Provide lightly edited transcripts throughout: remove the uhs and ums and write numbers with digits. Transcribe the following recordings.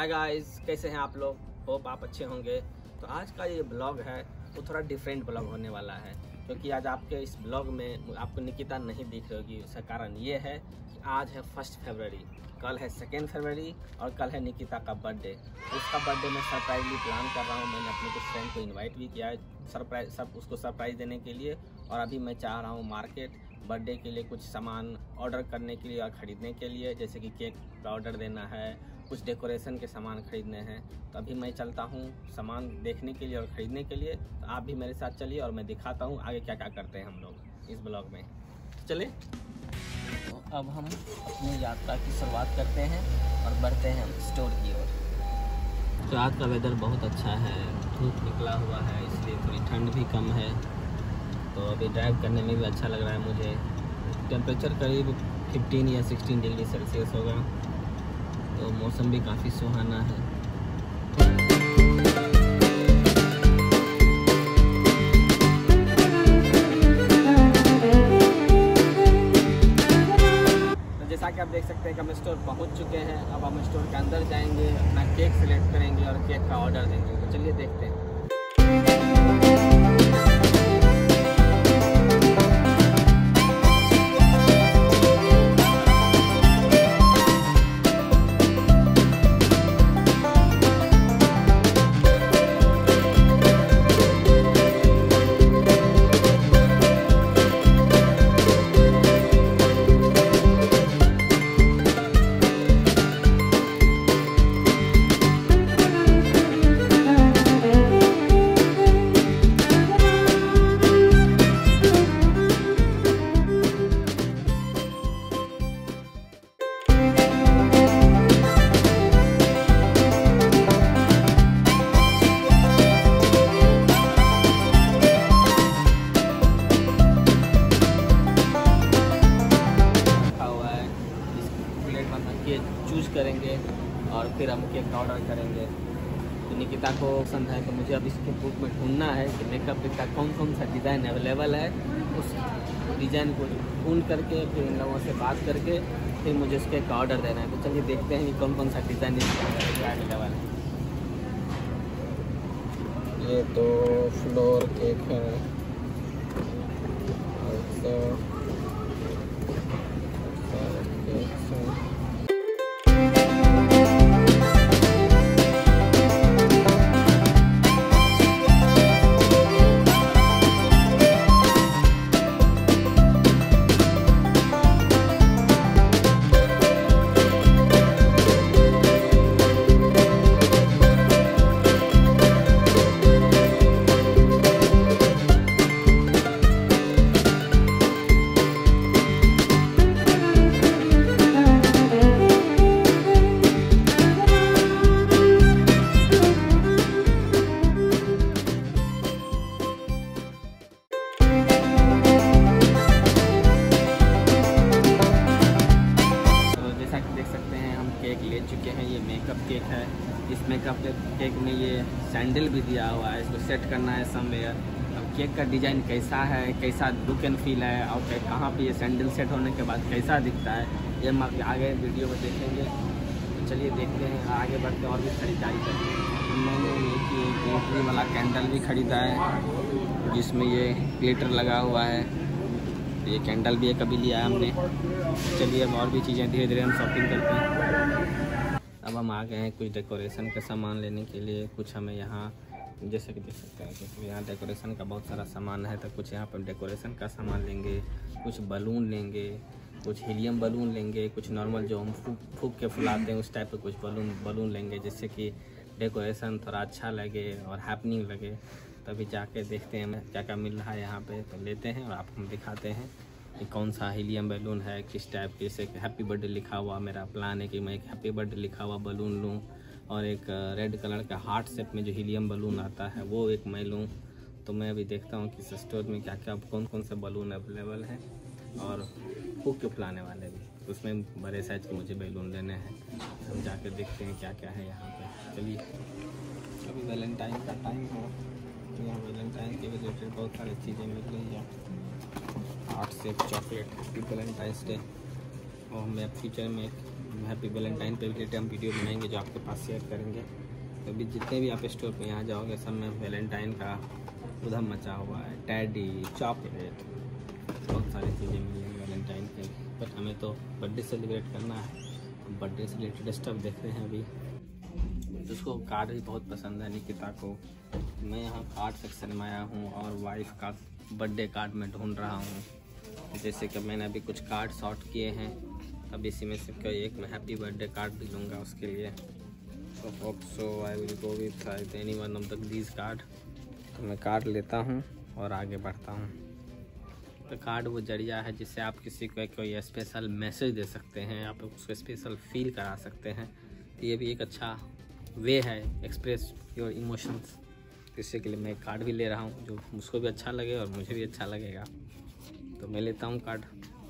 Hi guys, कैसे हैं आप लोग? होप आप अच्छे होंगे। तो आज का ये ब्लॉग है वो थोड़ा डिफरेंट ब्लॉग होने वाला है, क्योंकि आज आपके इस ब्लॉग में आपको निकिता नहीं दिख रही होगी। उसका कारण ये है कि आज है 1 फरवरी, कल है 2 फरवरी और कल है निकिता का बर्थडे। उसका बर्थडे मैं सरप्राइजली प्लान कर रहा हूँ। मैंने अपने कुछ फ्रेंड को इन्वाइट भी किया है उसको सरप्राइज़ देने के लिए। और अभी मैं चाह रहा हूँ मार्केट बर्थडे के लिए कुछ सामान ऑर्डर करने के लिए और ख़रीदने के लिए, जैसे कि केक का ऑर्डर देना है, कुछ डेकोरेशन के सामान खरीदने हैं। तो अभी मैं चलता हूँ सामान देखने के लिए और ख़रीदने के लिए। तो आप भी मेरे साथ चलिए और मैं दिखाता हूँ आगे क्या क्या करते हैं हम लोग इस ब्लॉग में। चले। तो अब हम अपनी यात्रा की शुरुआत करते हैं और बढ़ते हैं हम स्टोर की ओर। तो आज का वेदर बहुत अच्छा है, धूप निकला हुआ है, इसलिए थोड़ी ठंड भी कम है। तो अभी ड्राइव करने में भी अच्छा लग रहा है मुझे। टेम्परेचर करीब 15 या 16 डिग्री सेल्सियस होगा। तो मौसम भी काफ़ी सुहाना है। तो जैसा कि आप देख सकते हैं कि हम स्टोर पहुंच चुके हैं। अब हम स्टोर के अंदर जाएंगे, अपना केक सिलेक्ट करेंगे और केक का ऑर्डर देंगे। तो चलिए देखते हैं। चूज करेंगे और फिर हम केक का ऑर्डर करेंगे। तो निकिता को पसंद है, तो मुझे अब इसके बुक में ढूंढना है कि मेकअप का कौन कौन सा डिज़ाइन अवेलेबल है। उस डिज़ाइन को ढूंढ करके फिर इन लोगों से बात करके फिर मुझे उसके का ऑर्डर देना है। तो चलिए देखते हैं कि कौन कौन सा डिज़ाइन अवेलेबल है। ये तो फ्लोर केक है, केक है। इस मेकअप केक में ये सैंडल भी दिया हुआ है, इसको सेट करना है समवेयर। अब केक का डिज़ाइन कैसा है, कैसा लुक एंड फील है और कहाँ पे ये सैंडल सेट होने के बाद कैसा दिखता है, ये हम आगे वीडियो में देखेंगे। तो चलिए देखते हैं, आगे बढ़ते हैं और भी खरीदारी करते हैं। मैंने एक ग्लिटर वाला कैंडल भी ख़रीदा है जिसमें ये ग्लिटर लगा हुआ है। ये कैंडल भी कभी लिया है हमने। चलिए अब और भी चीज़ें धीरे धीरे हम शॉपिंग करते हैं। अब हम आ गए हैं कुछ डेकोरेशन का सामान लेने के लिए। कुछ हमें यहाँ जैसे कि देख सकते हैं कि यहाँ डेकोरेशन का बहुत सारा सामान है। तो कुछ यहाँ पर डेकोरेशन का सामान लेंगे, कुछ बलून लेंगे, कुछ हीलियम बलून लेंगे, कुछ नॉर्मल जो हम फूक के फुलाते हैं उस टाइप के कुछ बलून लेंगे, जिससे कि डेकोरेशन थोड़ा अच्छा लगे और हैपनिंग लगे। तभी जाके देखते हैं क्या क्या मिल रहा है यहाँ पे। तो लेते हैं और आपको हम दिखाते हैं कि कौन सा हीलियम बैलून है, किस टाइप के। जैसे हैप्पी बर्थडे लिखा हुआ, मेरा प्लान है कि मैं एक हैप्पी बर्थडे लिखा हुआ बलून लूँ और एक रेड कलर का हार्ट शेप में जो हीलियम बलून आता है वो एक मैं लूँ। तो मैं अभी देखता हूँ कि स्टोर में क्या क्या कौन कौन से बलून अवेलेबल हैं और हुक के फुलाने वाले भी। उसमें बड़े साइज के मुझे बैलून लेने हैं। हम जाके देखते हैं क्या क्या है यहाँ पे। चलिए, अभी वैलेंटाइन का टाइम हो तो यहाँ वैलेंटाइन के रिलेटेड बहुत सारी चीज़ें मिल रही है। Heart shape chocolate, happy Valentine's Day. और मैं फ्यूचर में एक हैप्पी वैलेंटाइन पे रिलेटेड हम वीडियो बनाएंगे जो आपके पास शेयर करेंगे। तो अभी जितने भी आप स्टोर पे यहाँ जाओगे सब में वैलेंटाइन का उधम मचा हुआ है, टैडी, चॉकलेट, बहुत सारी चीज़ें मिलेंगी वैलेंटाइन के। बट हमें तो बर्थडे सेलिब्रेट करना है, बर्थडे से रिलेटेड स्टफ देख रहे हैं अभी। जिसको कार्ड भी बहुत पसंद है निकिता को, मैं यहाँ कार्ड सेक्शन में आया हूँ और वाइफ का बर्थडे कार्ड में ढूंढ रहा हूँ। जैसे कि मैंने अभी कुछ कार्ड शॉर्ट किए हैं, अब इसी में से एक मैं हैप्पी बर्थडे कार्ड भी लूँगा उसके लिए। तो hope so I will go with any one of these card. तो मैं कार्ड लेता हूँ और आगे बढ़ता हूँ। तो कार्ड वो जरिया है जिससे आप किसी को कोई स्पेशल मैसेज दे सकते हैं, आप उसको स्पेशल फील करा सकते हैं। तो ये भी एक अच्छा वे है एक्सप्रेस योर इमोशंस। इसी के लिए मैं कार्ड भी ले रहा हूँ जो उसको भी अच्छा लगे और मुझे भी अच्छा लगेगा। तो मैं लेता हूँ card.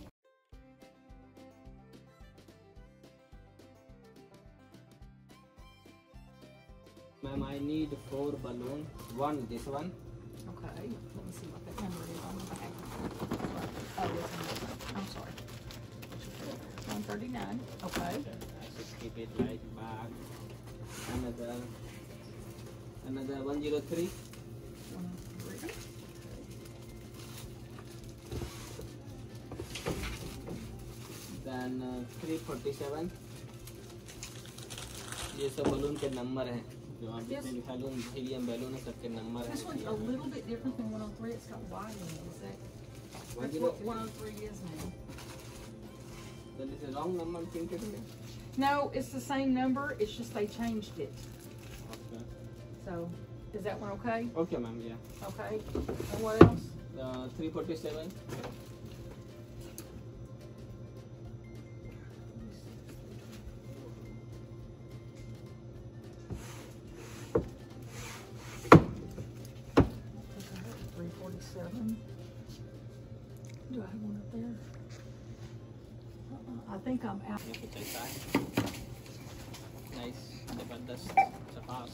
Ma'am, I need 4 balloon. One, this one. Okay, let me see what that number is on the back. Oh, I'm sorry. 139. Okay. I should keep it like back. Another 103. 103. Then 347. ये सब balloon के number हैं जो आप जितने भी balloon helium balloon है सबके नंबर हैं। This one's a little bit different than 103. It's got Y in it. Is that? That's what 103 is now. Then it's a wrong number printed in it. No, it's the same number. It's just they changed it. Okay. So, is that one okay? Okay, ma'am. Yeah. Okay. And what else? 347. Do I have one up there? I think I'm out. ये कुछ ऐसा है। Nice, जबरदस्त, झकास।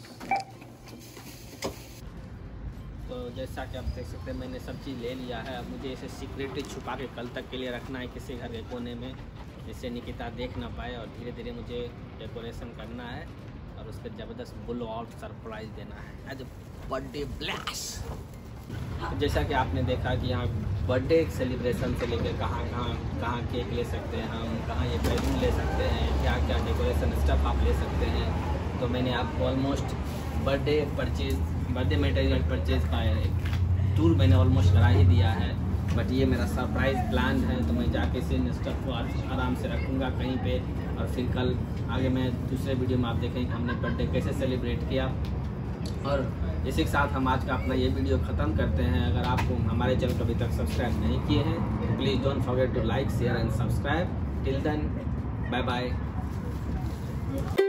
तो जैसा कि आप देख सकते हैं मैंने सब चीज़ ले लिया है। अब मुझे इसे सीक्रेटली छुपा के कल तक के लिए रखना है किसी घर के कोने में, जिससे निकिता देख ना पाए। और धीरे धीरे मुझे डेकोरेशन करना है और उस पर ज़बरदस्त बुल आउट सरप्राइज़ देना है एज अ बर्थडे ब्लास्ट। जैसा कि आपने देखा कि यहाँ बर्थडे सेलिब्रेशन से लेकर कहाँ केक ले सकते हैं हम, कहाँ ये बैलून ले सकते हैं, क्या क्या डेकोरेशन स्टफ आप ले सकते हैं। तो मैंने आपको ऑलमोस्ट बर्थडे मटेरियल परचेज का एक टूर मैंने ऑलमोस्ट करा ही दिया है। बट ये मेरा सरप्राइज़ प्लान है, तो मैं जाके इसे स्टफ को आराम से रखूँगा कहीं पे। और फिर कल आगे मैं दूसरे वीडियो में आप देखेंगे कि हमने बर्थडे कैसे सेलिब्रेट किया। और इसी के साथ हम आज का अपना ये वीडियो ख़त्म करते हैं। अगर आपको हमारे चैनल को अभी तक सब्सक्राइब नहीं किए हैं तो please don't forget to like, share and subscribe. Till then, bye bye.